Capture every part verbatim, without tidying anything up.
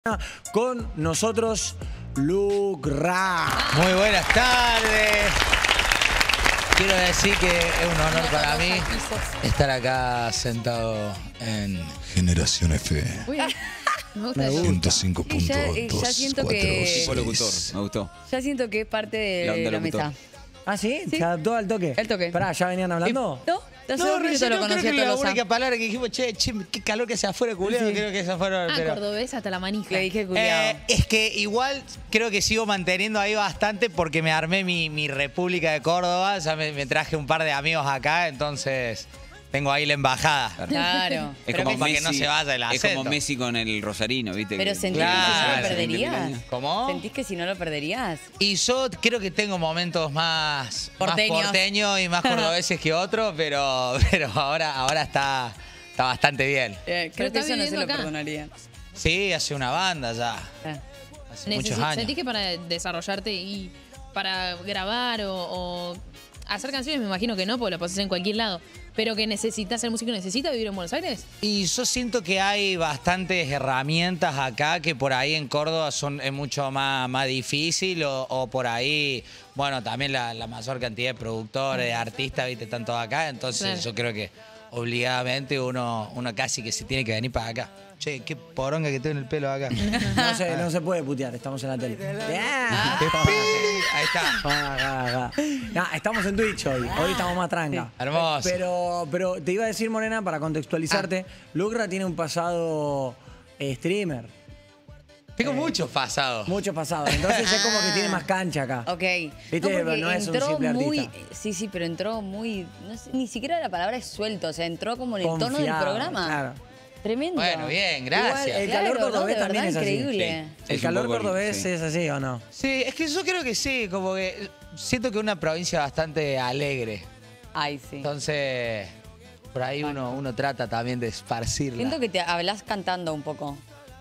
Con nosotros, Lucra. Muy buenas tardes. Quiero decir que es un honor para mí estar acá sentado en Generación F. Uy, me gusta eso. ciento cinco punto Y ya- dos. y ya siento que- Fue locutor, me gustó. Ya siento que es parte de La la, onda locutor. mesa. ¿Ah, sí? Sí. ¿Se adaptó al toque? El toque. Pará, ¿ya venían hablando? ¿No? Hace No, dos minutos recién lo no, creo conocí a que la Tolosa. única palabra que dijimos, che, che, qué calor que se afuera, culiado, Sí. creo que se fueron. Ah, pero- cordobés hasta la manija. Le dije culiao. Eh, es que igual creo que sigo manteniendo ahí bastante porque me armé mi, mi República de Córdoba, ya me, me traje un par de amigos acá, entonces tengo ahí la embajada. Claro. Es Pero como que- para que no se vaya el Es acento. como Messi con el Rosarino, ¿viste? Pero Que- sentís Claro, que si no lo sí, perderías. ¿Cómo? ¿Sentís que si no lo perderías? Y yo creo que tengo momentos más Porteños. más porteños y más cordobeses que otros, pero, pero ahora, ahora está, está bastante bien. Eh, Pero creo que estás eso no se viviendo lo acá. perdonaría. Sí, hace una banda ya, Ah. hace Necesi- muchos años. ¿Sentís que para desarrollarte y para grabar o, o hacer canciones, me imagino que no, porque lo pasas en cualquier lado, pero que necesitas ser músico, necesitas vivir en Buenos Aires? Y yo siento que hay bastantes herramientas acá que por ahí en Córdoba son es mucho más, más difícil o, o por ahí, bueno, también la, la mayor cantidad de productores, de artistas, viste, están todos acá, entonces Claro. yo creo que obligadamente uno, uno casi que se tiene que venir para acá. Che, qué poronga que tengo en el pelo acá. No se, no se puede putear, estamos en la tele. Ah. Ahí está. Ah, ah, ah. Nah, estamos en Twitch hoy. Hoy estamos más tranca. Hermoso. Pero, pero te iba a decir, Morena, para contextualizarte, Lucra tiene un pasado eh, streamer. Tengo muchos pasados. Mucho pasado. Entonces es como que tiene más cancha acá. Ok. Viste, porque pero no es un entró simple muy, artista. Sí, sí, pero entró muy. No sé, ni siquiera la palabra es suelto, o sea, entró como en el tono del Confiado, programa. claro. Tremendo. Bueno, bien, gracias. Igual, el Claro, calor no, cordobés de también verdad, es así. increíble. Sí. El Es un calor poco- cordobés sí. es así, ¿o no? Sí, es que yo creo que sí, como que siento que es una provincia bastante alegre. Ay, sí. Entonces, por ahí uno, uno trata también de esparcirla. Siento que te hablas cantando un poco.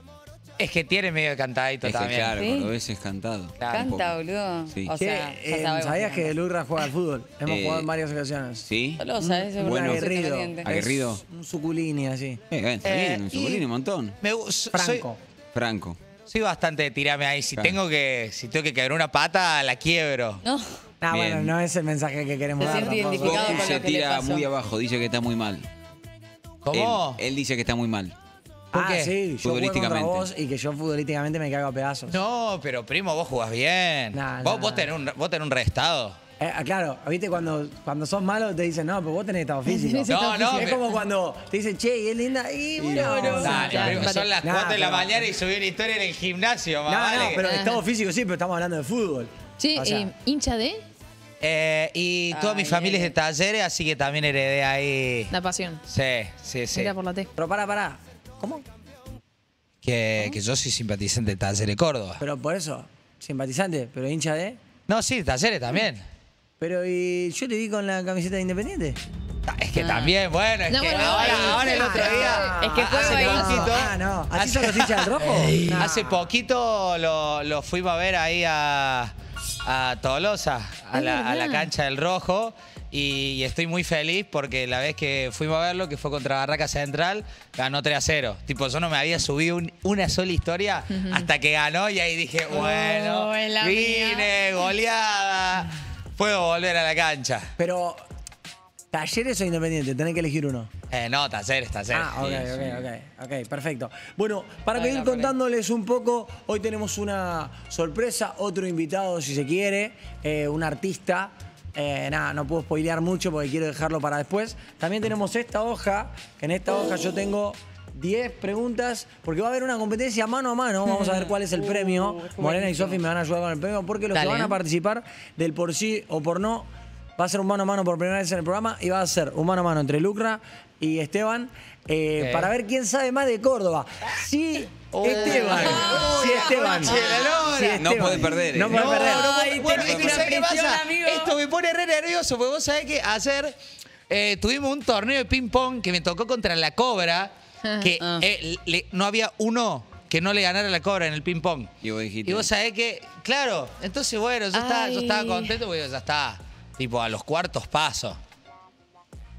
Es que tiene medio cantadito Es que también. claro, ¿Sí? cordobés es cantado. Claro, un Canta, poco. boludo. Sí. O Che, sea, ya eh, sabemos ¿sabías que canta. Lucra juega al fútbol? Hemos Eh, jugado en varias ocasiones. ¿Sí? Solo sabes, seguro. Bueno. aguerrido. Independiente. Aguerrido. Es un suculini así. Eh, bueno, está Eh, bien, un y- suculín, un montón. Me gu- so- Franco. Franco. Soy, soy bastante de tirarme ahí. Si Claro. tengo que si tengo que caer una pata, la quiebro. No. Ah, Bien. bueno, no es el mensaje que queremos Se dar siente tampoco. identificado Goku con se lo que le tira pasó. muy abajo, dice que está muy mal. ¿Cómo? Él, él dice que está muy mal. ¿Por Ah, qué? sí, yo jugué contra Futbolísticamente. vos y que yo futbolísticamente me cago a pedazos. No, pero primo, vos jugás bien. Nah, vos, nah. vos, tenés un, vos tenés un restado. Eh, ah, claro, viste cuando, cuando sos malo te dicen, no, pero vos tenés estado físico. No, no, es pero- como cuando te dicen, che, y es linda, y bueno, no, no. Dale, ya, primo, vale. son las Nah, cuatro de la pero- mañana y subí una historia en el gimnasio, más No, vale no, que- pero estado físico sí, pero estamos hablando de fútbol. Sí, O sea, eh, hincha de Eh, y toda mi Ay, familia es ay, de talleres, así que también heredé ahí. la pasión. Sí, sí, sí. Mira por la T. pero pará, pará. ¿Cómo? Que, que yo soy simpatizante de Talleres de Córdoba. Pero por eso, simpatizante, pero hincha de... No, sí, Talleres también. Pero y yo te vi con la camiseta de Independiente. Ah, Es que Ah. también, bueno, es No, que bueno, ahora, ahí- ahora el otro día. Es que juego hace ahí. poquito. Ah, no. ¿Así hace- son los hinchas del rojo? No. Hace poquito lo, lo fuimos a ver ahí a, a Tolosa, a Ay, la, a la verdad. cancha del Rojo. Y, y estoy muy feliz porque la vez que fuimos a verlo, que fue contra Barraca Central, ganó tres a cero. Tipo, yo no me había subido un- una sola historia hasta que ganó y ahí dije, bueno, Oh, es la vine, goleada, puedo volver a la cancha. Pero, ¿Talleres o Independiente? Tenés que elegir uno. Eh, no, Talleres, Talleres. Ah, ok, Sí, ok, sí. ok, ok, perfecto. Bueno, para Ay, seguir la pared. contándoles un poco, hoy tenemos una sorpresa, otro invitado si se quiere, eh, un artista. Eh, nada, no puedo spoilear mucho porque quiero dejarlo para después. También tenemos esta hoja, que en esta hoja yo tengo diez preguntas, porque va a haber una competencia mano a mano. Vamos a ver cuál es el premio. Morena y Sofi me van a ayudar con el premio, porque los Dale, que van a eh. participar del por sí o por no va a ser un mano a mano por primera vez en el programa y va a ser un mano a mano entre Lucra y Esteban eh, Ok. para ver quién sabe más de Córdoba. Si Oh. Esteban, si Esteban, concha de la lora. si Esteban, No puede perder, No eh. puede No, perder. no, Ay, bueno, tenés es que una ¿sabes qué presión, pasa? amigo. Esto me pone re nervioso, porque vos sabés que ayer eh, tuvimos un torneo de ping-pong que me tocó contra la Cobra, que Ah. eh, le- no había uno que no le ganara a la Cobra en el ping-pong. Y vos dijiste. Y vos sabés que, claro, entonces bueno, yo estaba, yo estaba Ay. contento porque ya está, tipo, a los cuartos pasos.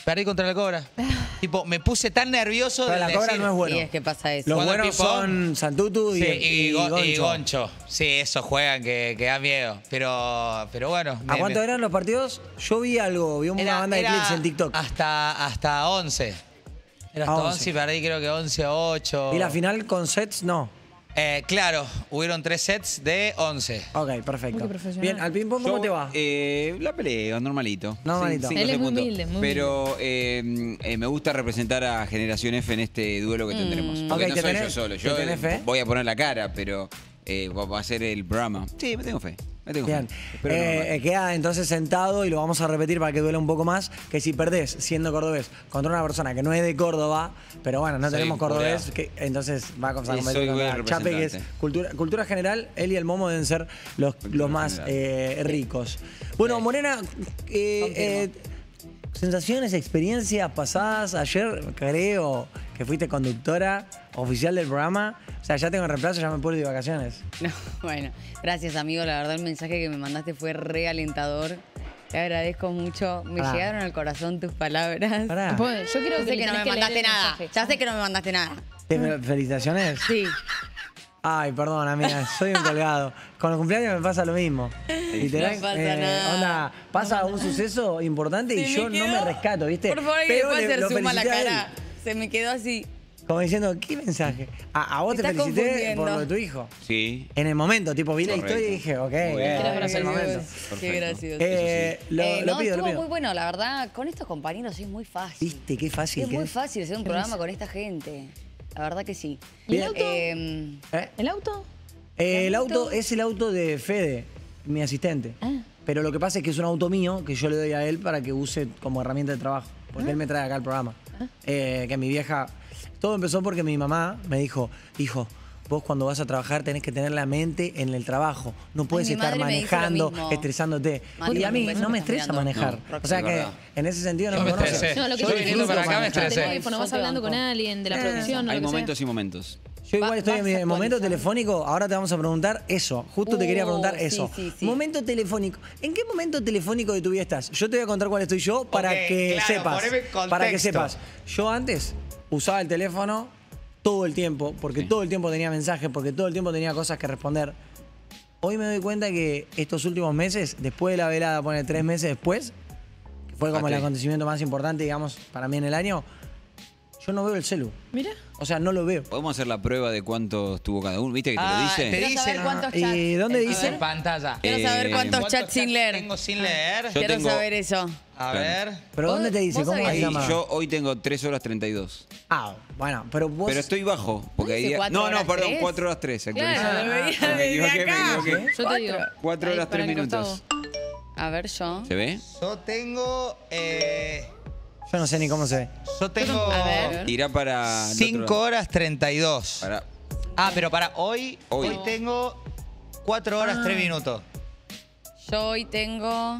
Perdí contra la Cobra. Tipo, me puse tan nervioso Pero de la Cobra decir- no es bueno. Y es que pasa eso. Los Jugando buenos ping-pong. son Santutu y, Sí, y, y, Go- y Goncho. Goncho. Sí, esos juegan que, que da miedo. Pero, pero bueno. ¿A me- cuánto me- eran los partidos? Yo vi algo, vi una Era- banda de era clips en TikTok. Hasta, hasta once. Era hasta A once y perdí creo que once a ocho. ¿Y la final con sets? No. Eh, claro, hubieron tres sets de once. Ok, perfecto. Uy, qué profesional. Bien, al ping-pong, ¿cómo Yo, te va? Eh, la peleo, normalito. Normalito. Cinco Él es muy segundos. humilde, muy Pero eh, eh, me gusta representar a Generación F en este duelo que tendremos. Porque Ok, no ¿te soy tenés- yo solo. te Yo tenés fe? voy a poner la cara, pero eh, va va a ser el programa. Sí, me tengo fe. Me tengo Bien. fe. Espero no Eh, errar. eh, queda entonces sentado y lo vamos a repetir para que duele un poco más, que si perdés siendo cordobés contra una persona que no es de Córdoba, pero bueno, no Soy tenemos cordobés, jurado. que, entonces va a comenzar Sí, a soy competir buen contra Chape, que es representante. cultura, cultura general. Él y el Momo deben ser los, los más general. eh, ricos. Bueno, Morena, eh, eh, sensaciones, experiencias pasadas. Ayer creo que fuiste conductora oficial del programa. O sea, ya tengo reemplazo, ya me puedo ir de vacaciones. No, bueno, gracias amigo, la verdad el mensaje que me mandaste fue re alentador. Te agradezco mucho, me Pará. llegaron al corazón tus palabras. Pará. Pues, yo creo Yo que sé le que no tenés me leer mandaste el nada, mensaje. ya sé que no me mandaste nada. ¿Te- ¿Felicitaciones? Sí, Ay, perdón, amiga, soy un colgado. Con los cumpleaños me pasa lo mismo. Literal, No pasa nada. onda, pasa un suceso importante y Se yo me no quedó- me rescato, ¿viste? Por favor, que Pero después le- hacer lo suma la felicité a él. cara. Se me quedó así. Como diciendo, ¿qué mensaje? A, a vos Me te estás felicité confundiendo. por lo de tu hijo. Sí. En el momento, tipo, vi la Correcto. historia y dije, ok, Muy bien. eh, Era es el momento. Qué Perfecto. gracioso. Eh, lo, Eh, lo no, pido, lo estuvo pido. muy bueno, la verdad, con estos compañeros es muy fácil. ¿Viste qué fácil Es que muy es? fácil hacer un Qué programa risa. con esta gente. La verdad que sí. ¿Y el Bien. auto? Eh, ¿Eh? ¿El auto? Eh, el ¿Auto? auto es el auto de Fede, mi asistente. Ah. Pero lo que pasa es que es un auto mío que yo le doy a él para que use como herramienta de trabajo. Porque él me trae acá al programa. Eh, que mi vieja. Todo empezó porque mi mamá me dijo, hijo, vos cuando vas a trabajar tenés que tener la mente en el trabajo. No puedes mi estar madre me dijo lo manejando, mismo. estresándote. Madre, y a mí un beso no que me estás estresa mirando. manejar. No, o sea es que verdad. en ese sentido no Yo me me conoces. estresé. No, lo que Yo yo viniendo disfruto para acá me manejar. estresé. Teléfono, Yo vas te hablando con banco. alguien de la Eh, producción o Hay lo que sea. momentos y momentos. Yo igual Va- estoy en vas mi momento actualizando. telefónico, ahora te vamos a preguntar eso. Justo te quería Uh, preguntar sí, eso. sí, sí. Momento telefónico. ¿En qué momento telefónico de tu vida estás? Yo te voy a contar cuál estoy yo para Ok, que claro, sepas. poneme en contexto. Para que sepas. Yo antes usaba el teléfono todo el tiempo, porque Sí. todo el tiempo tenía mensajes, porque todo el tiempo tenía cosas que responder. Hoy me doy cuenta que estos últimos meses, después de la velada, pone tres meses después, que fue como el Ok. acontecimiento más importante, digamos, para mí en el año, yo no veo el celu. Mira. O sea, no lo veo. Podemos hacer la prueba de cuánto tuvo cada uno. ¿Viste que te Ah, lo dice? te quiero dice. saber cuántos chats. ¿Y dónde A dice? En pantalla. Quiero saber Eh, cuántos ¿Cuántos chats sin leer. tengo sin leer? Yo Quiero tengo- saber eso. A Claro. ver. ¿Pero ¿Vos- dónde te dice? vos ¿Cómo se sabés? Ahí, llama? yo hoy tengo tres horas treinta y dos. Ah, bueno, pero vos... Pero estoy bajo. Porque ¿No hay dice días- cuatro No, no, horas perdón, tres? cuatro horas tres. Claro, actualicé. me veía Me desde equivoqué, me acá. equivoqué. Yo te digo. Cuatro Ahí, horas, para tres el minutos. costado. A ver yo. ¿Se ve? Yo tengo. Eh, Yo no sé ni cómo se ve. yo tengo. A ver. Irá para. el cinco otro- horas treinta y dos. Para. Ah, pero para hoy. Hoy, Hoy. tengo cuatro horas tres minutos. Yo hoy tengo.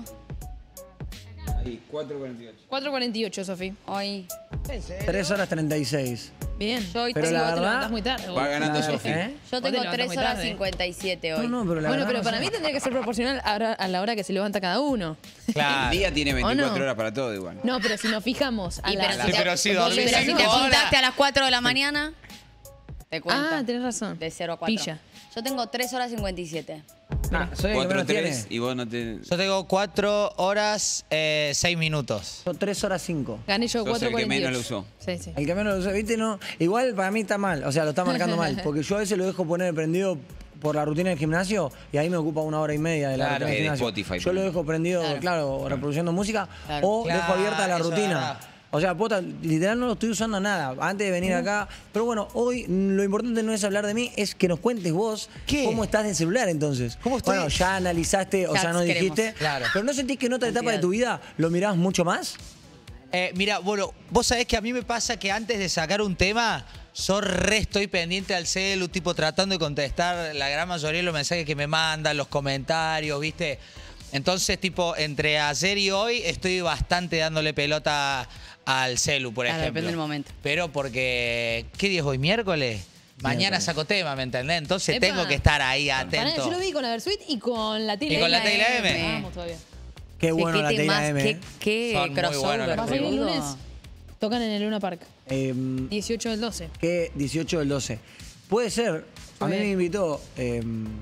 Ahí, cuatro cuarenta y ocho. cuatro cuarenta y ocho, Sofi. Hoy. tres horas treinta y seis. Bien. Yo hoy Pero tengo. la Vos te verdad- levantás muy tarde. vos. Va ganando La- Sofi. ¿eh? Yo Vos te tengo levantás tres muy horas tarde. cincuenta y siete hoy. No, no, pero la Bueno, verdad pero no para sé. mí tendría que ser proporcional a, a la hora que se levanta cada uno. Claro. El día tiene veinticuatro no? horas para todo igual. No, pero si nos fijamos a Y la... pero, Sí, si te, pero si y dormís pero si cinco te horas. apuntaste a las cuatro de la mañana, te cuento. Ah, tenés razón. De cero a cuatro. Pilla. Yo tengo tres horas cincuenta y siete. Ah, soy el que cuatro menos tiene. tres y vos no te. Yo tengo cuatro horas eh, seis minutos. Yo tres horas cinco. Gané yo Sos cuatro el que cuarenta y ocho. menos lo usó. Sí, sí. El que menos lo usa, ¿viste? No. Igual para mí está mal. O sea, lo está marcando mal. Porque yo a veces lo dejo poner prendido por la rutina del gimnasio y ahí me ocupa una hora y media de la Claro. rutina del Eh, de gimnasio. Spotify, yo lo ponele. dejo prendido, claro, Claro. reproduciendo música Claro. o dejo Claro, abierta la eso es rutina. verdad. O sea, pota, literal no lo estoy usando nada antes de venir acá. Pero bueno, hoy mm, lo importante no es hablar de mí, es que nos cuentes vos ¿Qué? cómo estás de celular entonces. ¿Cómo estoy? Bueno, ya analizaste, o Chats sea, no queremos. dijiste. Claro. Pero ¿no sentís que en otra etapa de Ansiedad. tu vida lo mirás mucho más? Eh, mira, bueno, vos sabés que a mí me pasa que antes de sacar un tema, yo re estoy pendiente al celu, tipo tratando de contestar la gran mayoría de los mensajes que me mandan, los comentarios, ¿viste? Entonces, tipo, entre ayer y hoy estoy bastante dándole pelota al celu, por Claro, ejemplo. depende del momento. Pero porque, ¿qué día es hoy? ¿Miércoles? Mañana Miércoles. saco tema, ¿me entendés? Entonces Epa. tengo que estar ahí Pará, atento. yo lo vi con la Versuit y con la tele Y con la M. tele M. Vamos todavía. Qué Che, bueno la qué Teira temas, M. qué, eh. qué Son muy crossover, buenos los Va a ser el boludo. lunes. Tocan en el Luna Park. Eh, dieciocho del doce. que dieciocho del doce. Puede ser. A mí Sí. me invitó. Eh,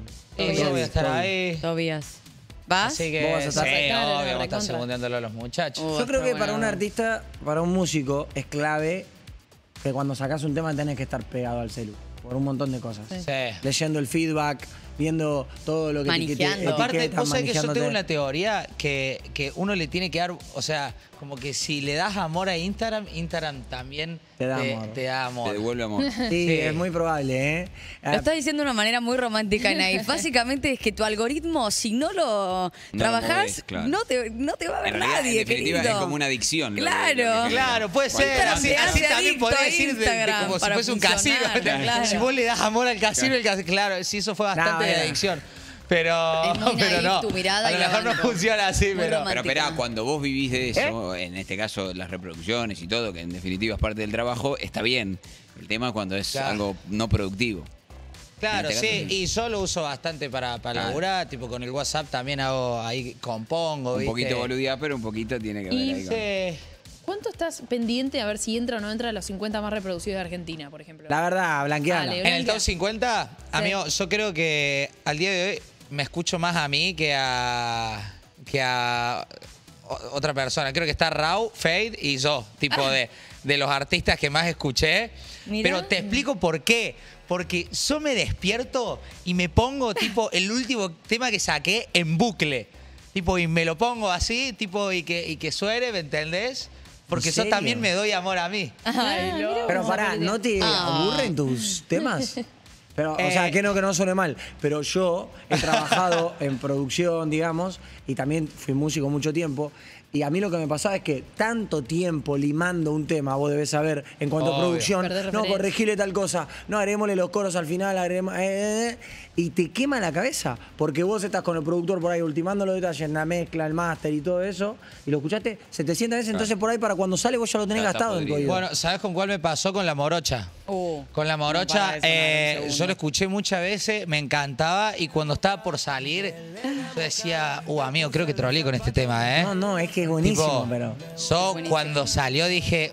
Y yo voy a estar ahí. Tobías. ¿Vas? Así que ¿Vos vas a estar? sí, Vas a estar, obvio, vamos a estar recontra. segundándolo a los muchachos. Uh, Yo creo está que para bueno. un artista, para un músico, es clave que cuando sacas un tema tenés que estar pegado al celu. Por un montón de cosas. Sí. Sí. Leyendo el feedback, viendo todo lo que te- que te Manejando. Aparte, etiquetan, vos sabés que yo tengo manejándote. una teoría que, que uno le tiene que dar, o sea, como que si le das amor a Instagram, Instagram también Te da amor. te da amor. Te devuelve amor. Sí, Sí. es muy probable, ¿eh? Lo Ah, estás diciendo de una manera muy romántica, Naif. Básicamente es que tu algoritmo, si no lo lo trabajás, movés, claro. no, te, no te va a ver En realidad, nadie, en definitiva, querido. es como una adicción. lo que- Claro. lo que genera. Claro, puede ser. Instagram Así, te así hace también adicto podría a decir de- de, Instagram como si para fuese un casino. funcionar, claro. Si vos le das amor al casino, el casino, claro, sí, eso fue bastante No, de era. adicción. Pero, Es muy pero naif no. tu mirada a y lo la mejor no banco. funciona así, Muy pero. romántica. Pero esperá, cuando vos vivís de ¿Eh? eso, en este caso las reproducciones y todo, que en definitiva es parte del trabajo, está bien. El tema es cuando es Claro. algo no productivo. Claro, En este sí, caso, sí. y yo lo uso bastante para, para Claro. laburar, tipo con el WhatsApp también hago ahí, compongo, Un ¿viste? poquito boludear, pero un poquito tiene que ver Y ahí con- Sí. ¿Cuánto estás pendiente a ver si entra o no entra a los cincuenta más reproducidos de Argentina, por ejemplo? La verdad, blanqueala. Dale. En el Blanca. top cincuenta, amigo, yo creo que al día de hoy me escucho más a mí que a que a o- otra persona. Creo que está Rau, Fade y yo, tipo de, de los artistas que más escuché. Mirá. Pero te explico por qué. Porque yo me despierto y me pongo, tipo, el último tema que saqué en bucle. Tipo, y me lo pongo así, tipo, y que, y que suene, ¿me entendés? Porque yo serio? también me doy amor a mí. Ay, no. Pero pará, ¿no te Ah. aburren tus temas? Pero, o Eh. sea, que no, que no suene mal. Pero yo he trabajado en producción, digamos, y también fui músico mucho tiempo. Y a mí lo que me pasaba es que tanto tiempo limando un tema, vos debés saber, en cuanto a Obvio. producción, Perder no, referencia. corregile tal cosa, no, agreguémosle los coros al final, agreguemos, eh, eh, eh, y te quema la cabeza, porque vos estás con el productor por ahí ultimando los detalles, la mezcla, el máster y todo eso, y lo escuchaste setecientas veces, entonces por ahí para cuando sale vos ya lo tenés Ya está gastado en tu podrido. oído. Bueno, ¿sabes con cuál me pasó? Con la morocha. Uh, Con la No morocha, para de sonar eh, un segundo. yo lo escuché muchas veces, me encantaba y cuando estaba por salir, yo decía, uh, amigo, creo que troleé con este tema, ¿eh? No, no, es que es buenísimo, Tipo, pero... yo Buenísimo. cuando salió dije,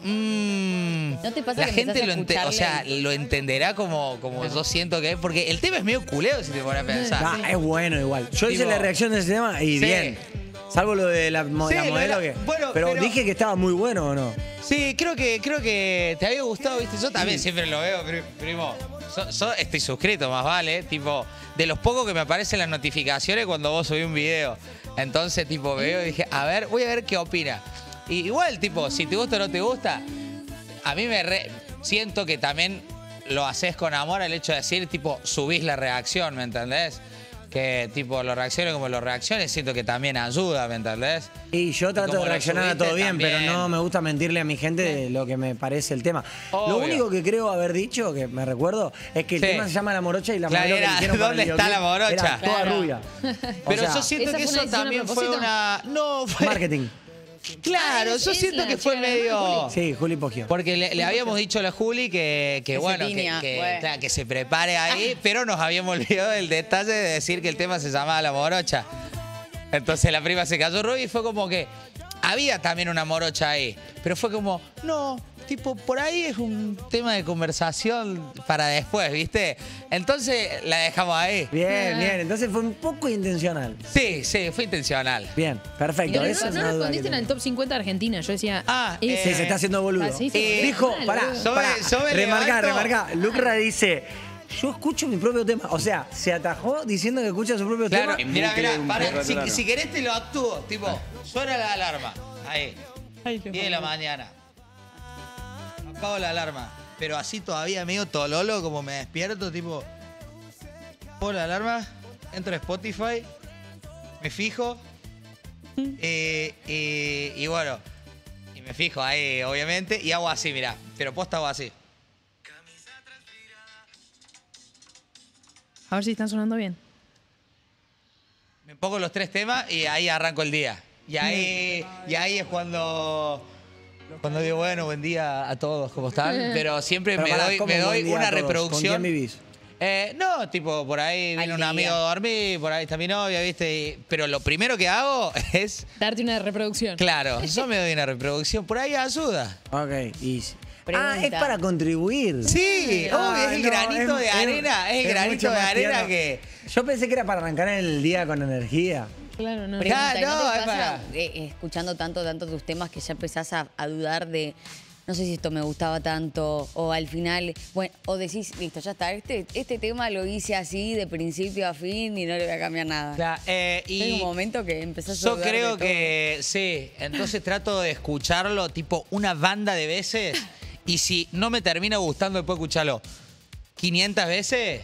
mmm, ¿No te pasa la que gente empezás lo, a ente- o sea, escucharle? lo entenderá como, como yo siento que es, porque el tema es medio culeo si te pones a pensar. Ah, es bueno igual. Yo hice Tipo, la reacción de ese tema y sí. bien. Salvo lo de la, mo- Sí, la lo de modelo la- que. bueno, pero, pero- dije que estaba muy bueno o no. Sí, creo que, creo que te había gustado, ¿viste? Yo también siempre lo veo, pri- primo. Yo, yo estoy suscrito, más vale. Tipo, de los pocos que me aparecen las notificaciones cuando vos subís un video. Entonces, tipo, veo y dije, a ver, voy a ver qué opina. Y igual, tipo, si te gusta o no te gusta, a mí me re- siento que también lo haces con amor el hecho de decir, tipo, subís la reacción, ¿me entendés? Que, tipo, lo reacciones como lo reacciones, siento que también ayuda, ¿me entendés? Y yo trato como de lo reaccionar a subiste todo bien, también. pero no me gusta mentirle a mi gente de lo que me parece el tema. Lo Obvio. único que creo haber dicho, que me recuerdo, es que el Sí. tema se llama La Morocha y la Claro, modelo que era, eligieron para el ¿dónde está videoclip la morocha? era toda Claro. rubia. O Pero sea, yo siento ¿esa que fue una eso decisión a también fue propósito? una... No, fue... marketing. Claro, Ah, yo es- es siento la que fue chica de la hermana de medio... Sí, Juli Poggio. Porque le, le habíamos dicho a la Juli que, que Que se bueno, que, tinea, que, bueno. claro, que se prepare ahí, pero nos habíamos olvidado del detalle de decir que el tema se llamaba La Morocha. Entonces la prima se cayó rubia y fue como que había también una morocha ahí, pero fue como, no, tipo, por ahí es un tema de conversación para después, ¿viste? Entonces la dejamos ahí. Bien, bien. Entonces fue un poco intencional. Sí, sí, fue intencional. Bien, Y perfecto. no, Esa es no una duda que respondiste en tenía. el top cincuenta de Argentina. Yo decía. Ah, es- eh, Sí, se está haciendo boludo. Ah, sí, sí, Eh, sí. dijo, Mal, pará, boludo. Yo me- pará, yo me remarcá, levanto. remarcá. Lucra dice, yo escucho mi propio tema. O sea, se atajó diciendo que escucha su propio Claro, tema. mira, bucle, mira, un pará, perro si, raro. si querés te lo actúo, tipo, suena la alarma, ahí, diez de la mañana, apago la alarma, pero así todavía medio tololo, como me despierto, tipo, apago la alarma, entro a Spotify, me fijo, eh, eh, y bueno, y me fijo ahí, obviamente, y hago así, mirá, pero posta hago así. A ver si están sonando bien. Me pongo los tres temas y ahí arranco el día. Y ahí, y ahí es cuando, cuando digo, bueno, buen día a todos, ¿cómo están? Pero siempre Pero me pará, doy, ¿cómo me buen doy día a una todos? ¿Con reproducción. quién vivís? Eh, no, tipo, por ahí viene Al un día. amigo a dormir, por ahí está mi novia, ¿viste? Y- pero lo primero que hago es, Darte una reproducción. claro, yo me doy una reproducción, por ahí ayuda. Ok, y... Pregunta. Ah, es para contribuir. Sí, Ah, obvio, es el no, granito de es- arena, es el es granito mucho de más arena tierno. que... Yo pensé que era para arrancar el día con energía. Claro, no. Pregunta, Claro, ¿y ¿no no, te es pasa, para- eh, escuchando tanto, tanto tus temas, que ya empezás a, a dudar de, no sé si esto me gustaba tanto, o al final, bueno, o decís, listo, ya está, este, este tema lo hice así de principio a fin y no le voy a cambiar nada? Claro, eh, y Hay un momento que empezás a yo dudar de creo todo. que sí, entonces trato de escucharlo tipo una banda de veces y si no me termina gustando después de escucharlo quinientas veces,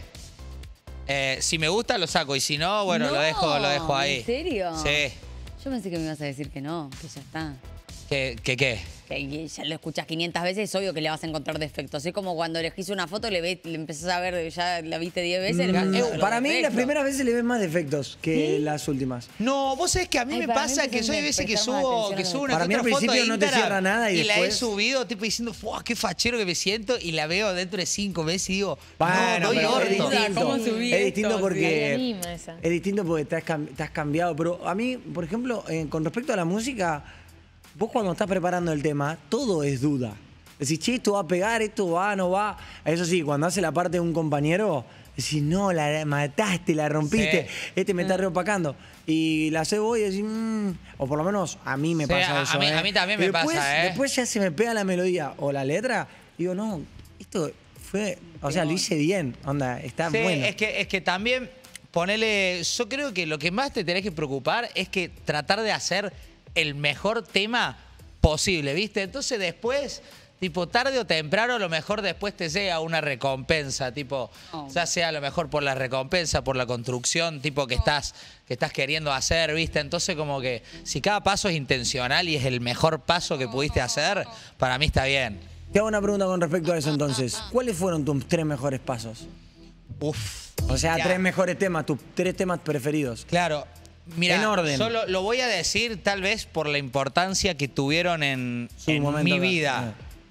eh, si me gusta lo saco y si no, bueno, No, lo dejo, lo dejo ahí. ¿en serio? Sí. Yo pensé que me ibas a decir que no, que ya está. ¿Qué, qué, qué? Que ya lo escuchas quinientas veces, es obvio que le vas a encontrar defectos. Es como cuando elegís una foto, le, ves, le empezás a ver, ya la viste diez veces. le vas a Mm, ver los para mí, las defectos. primeras veces le ven más defectos que las últimas. No, vos sabés que a mí Ay, me para mí pasa empezó que yo hay a veces que prestar más subo, atención que a subo lo una Para que mí al otra foto de principio no te Instagram cierra nada y la he después- subido tipo diciendo, ¡fuah, qué fachero que me siento! Y la veo dentro de cinco meses y digo, Bueno, no, doy pero es orto. distinto. ¿Cómo subí Es distinto esto? Ahí porque anima esa. es distinto porque te has, cam- te has cambiado. Pero a mí, por ejemplo, eh, con respecto a la música, vos cuando estás preparando el tema, todo es duda. Decís, che, esto va a pegar, esto va, no va. Eso sí, cuando hace la parte de un compañero, decís, no, la mataste, la rompiste, Sí. este me está reopacando. Y la hace vos y decís, mmm, o por lo menos a mí me Sí, pasa a- a eso. mí- ¿eh? a mí también Y me después, pasa, ¿eh? Después ya se me pega la melodía o la letra, digo, no, esto fue, o sea, lo hice bien, onda, está Sí, bueno. es que, es que también ponele. Yo creo que lo que más te tenés que preocupar es que tratar de hacer el mejor tema posible, ¿viste? Entonces después, tipo, tarde o temprano, a lo mejor después te llega una recompensa, tipo, Oh. ya sea a lo mejor por la recompensa, por la construcción, tipo, que estás, que estás queriendo hacer, ¿viste? Entonces, como que si cada paso es intencional y es el mejor paso que pudiste hacer, para mí está bien. Te hago una pregunta con respecto a eso entonces. ¿Cuáles fueron tus tres mejores pasos? Uf. O sea, Ya. tres mejores temas, tus tres temas preferidos. Claro. Mira, En orden. yo lo, lo voy a decir tal vez por la importancia que tuvieron en, Su en momento mi acá. vida.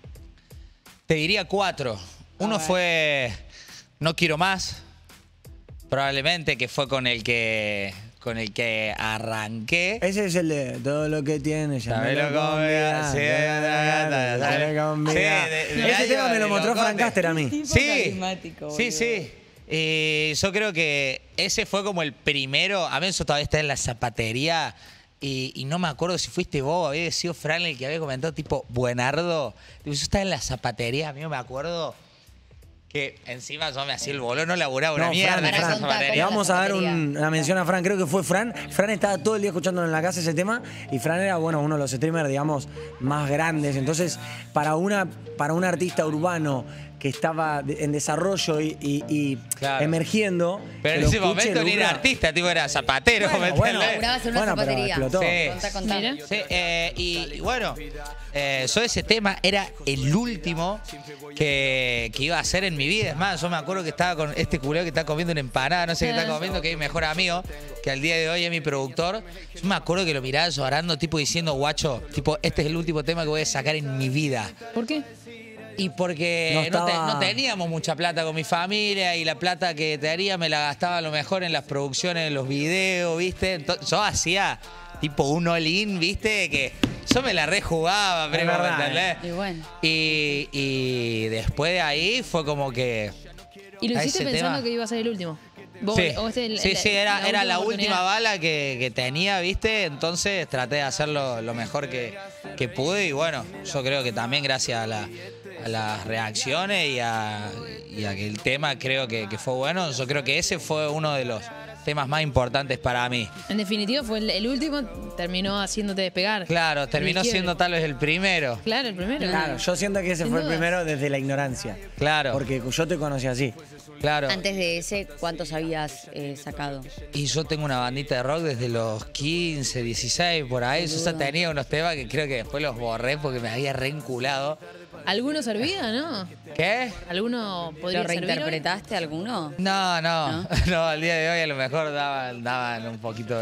Te diría cuatro. Uno fue No Quiero Más, probablemente, que fue con el que con el que arranqué. Ese es el de todo lo que tienes. Ya Sabés me lo lo que convida, sí, ya me lo convida. sí, de- del Ese año tema me de lo mostró Locote. Frank Caster a mí. Tipo Sí, carismático, sí, boludo. sí. Eh, yo creo que ese fue como el primero. A mí eso todavía está en la zapatería. Y, y no me acuerdo si fuiste vos, había sido Fran el que había comentado, tipo, Buenardo. Digo, yo estaba en la zapatería, a mí no me acuerdo que encima yo me hacía el bolo, no laburaba una No, mierda Fran, en esa Fran. zapatería. Le vamos a dar zapatería. un- una mención a Fran, creo que fue Fran. Fran estaba todo el día escuchándolo en la casa ese tema y Fran era, bueno, uno de los streamers, digamos, más grandes. Entonces, para, una, para un artista urbano que estaba de- en desarrollo y, y- y Claro. emergiendo... Pero en que lo ese escuche, momento ni era lucra. artista, tipo, era zapatero, Bueno, ¿me bueno. entendés? Laburabas en una Bueno, pero zapatería. explotó. Sí. Contá, contá. Mira. Sí, eh, y, y bueno, eh, yo ese tema era el último que, que iba a hacer en mi vida. Es más, yo me acuerdo que estaba con este culero que está comiendo una empanada, no sé qué está comiendo, que es mi mejor amigo, que al día de hoy es mi productor. Yo me acuerdo que lo miraba llorando, tipo diciendo, guacho, tipo, este es el último tema que voy a sacar en mi vida. ¿Por qué? Y porque No no, te- estaba- no teníamos mucha plata con mi familia y la plata que tenía me la gastaba a lo mejor en las producciones de los videos, ¿viste? Entonces, yo hacía tipo un all-in, ¿viste? Que yo me la rejugaba, primo, ¿me verdad, entendés? Y bueno. Y, y después de ahí fue como que... ¿Y lo a hiciste ese pensando tema- que iba a ser el último? ¿Vos, Sí, o este el- sí, el- sí, era, era la última oportunidad? bala que, que tenía, ¿viste? Entonces traté de hacerlo lo mejor que, que pude y bueno, yo creo que también gracias a, la- a las reacciones y a, y a que el tema creo que, que fue bueno, yo creo que ese fue uno de los temas más importantes para mí. En definitiva, fue el, el último, terminó haciéndote despegar. Claro, terminó El quiebre. siendo tal vez el primero. Claro, el primero. Claro, yo siento que ese Sin fue el dudas. primero desde la ignorancia. Claro, Porque yo te conocí así. claro. Antes de ese, ¿cuántos habías eh, sacado? Y yo tengo una bandita de rock desde los quince, dieciséis, por ahí. Yo ya tenía unos temas que creo que después los borré porque me había reenculado. ¿Alguno servía, no? ¿Qué? ¿Alguno podría ¿Lo servir hoy? reinterpretaste alguno? No, no, ¿No? no, al día de hoy a lo mejor daban, daban un poquito de,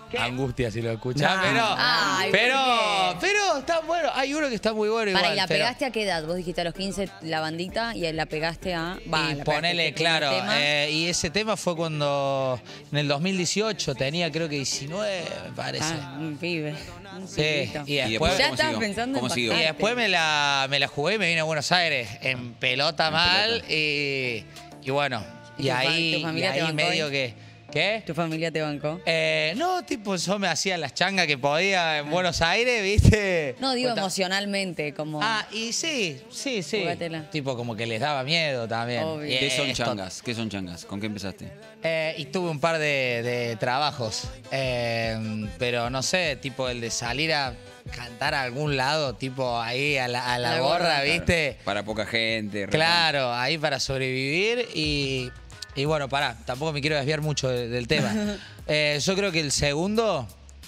angustia si lo escuchás, Nah. pero, Ay, pero, ¿por qué? pero está bueno. Hay uno que está muy bueno igual. Para, ¿y la pero- pegaste a qué edad? Vos dijiste a los quince la bandita y la pegaste a... Va, y la pegaste ponele, a este primer claro. tema. eh, y ese tema fue cuando en el dos mil dieciocho tenía creo que diecinueve, me parece. Ah, un pibe. Un Sí, pibito. y Y después, Ya ¿cómo estaba siguió? pensando ¿Cómo en siguió? y bajarte. después me la, me la jugué y me vine a Buenos Aires en pelota mal. pelota. Y, y bueno, ¿Y y, tu fa- ahí, tu y familia te ahí bancó medio ahí? que. ¿Qué? ¿Tu familia te bancó? Eh, no, tipo, yo me hacía las changas que podía en Buenos Aires, ¿viste? No, digo Pues ta- emocionalmente, como... Ah, y sí, sí, sí. Jugatela. Tipo, como que les daba miedo también. Obvio. Y ¿Qué son esto- changas? ¿Qué son changas? ¿Con qué empezaste? Eh, y tuve un par de, de trabajos. Eh, pero no sé, tipo el de salir a cantar a algún lado, tipo ahí a la, a la A la gorra, gorra, ¿viste? Para poca gente. Claro, ahí para sobrevivir y, y bueno, pará, tampoco me quiero desviar mucho de- del tema. Eh, yo creo que el segundo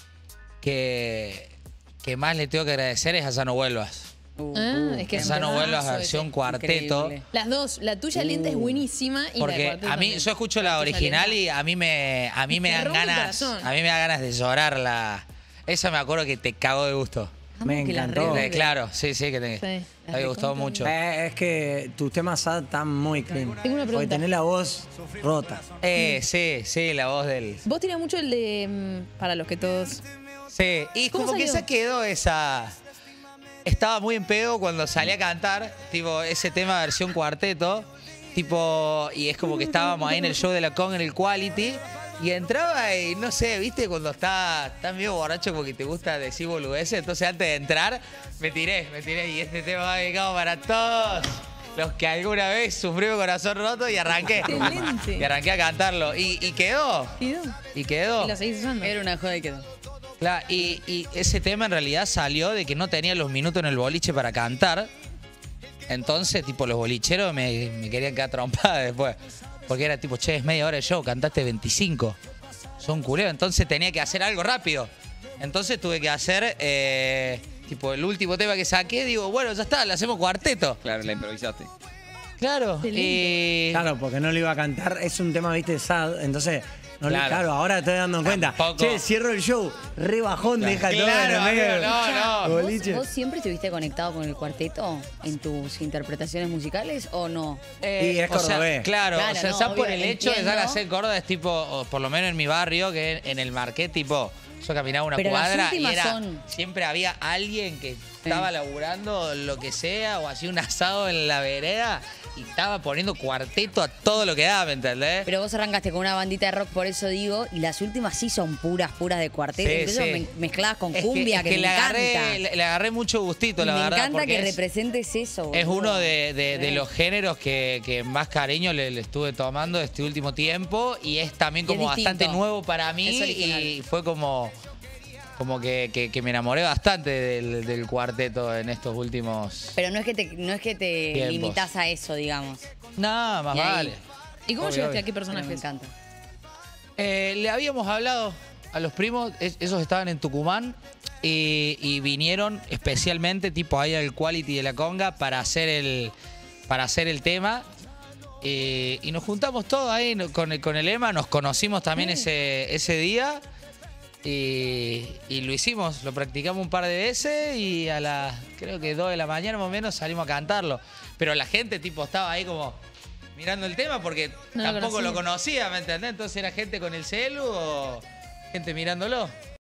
que, que más le tengo que agradecer es a Ya No Vuelvas. Uh, Ah, es que es Ya No un Vuelvas temazo versión ese. cuarteto. Increíble. Las dos, la tuya lenta es buenísima y la de Porque Cuarteto a mí, también. yo escucho la tuya original lenta. y a mí me, a mí me Me dan rompe el ganas, corazón. a mí me da ganas de llorar la. Esa me acuerdo que te cagó de gusto. Amo Me que la encantó. revive. Eh, claro, sí, sí, que te, Sí. me había gustado recontra mucho. Eh, es que tus temas sad están muy clean. Tengo una Porque pregunta. tenés la voz rota. Eh, sí, sí, la voz del. Vos tirás mucho el de... mm, Para los que todos... Sí, y ¿Cómo como que salió? se quedó esa. Estaba muy en pedo cuando salí a cantar, tipo, ese tema versión cuarteto, tipo, y es como que estábamos ahí en el show de la Con en el Quality, y entraba y no sé, viste, cuando estás está medio borracho porque te gusta decir boludeces, entonces antes de entrar me tiré, me tiré, y este tema va dedicado para todos los que alguna vez sufrió corazón roto y arranqué. Excelente. Y arranqué a cantarlo, y, y quedó, ¿Y no? y quedó. Y lo seguís usando. Era una joda y quedó. Claro, y, y ese tema en realidad salió de que no tenía los minutos en el boliche para cantar. Entonces, tipo, los bolicheros me, me querían quedar trompada después. Porque era tipo, che, es media hora de show, cantaste veinticinco. Son culeo. Entonces tenía que hacer algo rápido. Entonces tuve que hacer, eh, tipo, el último tema que saqué. Digo, bueno, ya está, le hacemos cuarteto. Claro, la improvisaste. Claro. Qué lindo. Y... Claro, porque no lo iba a cantar. Es un tema, viste, sad. Entonces, no le- Claro. claro, ahora estoy dando cuenta. Tampoco. Che, cierro el show. Re bajón, deja todo en Claro, el medio. amigo, no, no. ¿Vos, Boliche. vos siempre estuviste conectado con el cuarteto en tus interpretaciones musicales o no? Y es o sea, cordobés. claro, Claro, o sea, no, ya por obvio, el hecho de entiendo. dar a hacer Córdoba es tipo, o por lo menos en mi barrio, que en el Marqués, tipo, yo caminaba una Pero las cuadra y últimas era, son- siempre había alguien que estaba laburando lo que sea o hacía un asado en la vereda y estaba poniendo cuarteto a todo lo que daba, ¿me entendés? Pero vos arrancaste con una bandita de rock, por eso digo, y las últimas sí son puras, puras de cuarteto. Sí, Incluso sí. me- mezcladas con Es cumbia, es que, me le agarré, encanta. le, le agarré mucho gustito, Y la me verdad. encanta porque que es- representes eso. Es boludo. uno de, de- de Sí. los géneros que, que más cariño le, le estuve tomando este último tiempo y es también Y es como bastante distinto. nuevo para mí Es original. y fue como, como que, que- que me enamoré bastante del, del cuarteto en estos últimos... Pero no es que te, no es que te Tiempos. limitas a eso, digamos. No, más Y ahí- vale. ¿Y cómo Obvio, llegaste obvio. a qué Pero me personajes? encanta. Eh, le habíamos hablado a los primos, es- esos estaban en Tucumán y, y vinieron especialmente tipo ahí al Quality de la Conga para hacer el, para hacer el tema. Eh, y nos juntamos todos ahí no- con, el- con el Emma, nos conocimos también ese, ese día y, y lo hicimos, lo practicamos un par de veces y a las creo que dos de la mañana más o menos salimos a cantarlo. Pero la gente tipo estaba ahí como mirando el tema porque No lo tampoco lo conocía. conocía, ¿me entendés? Entonces era gente con el celu o gente mirándolo.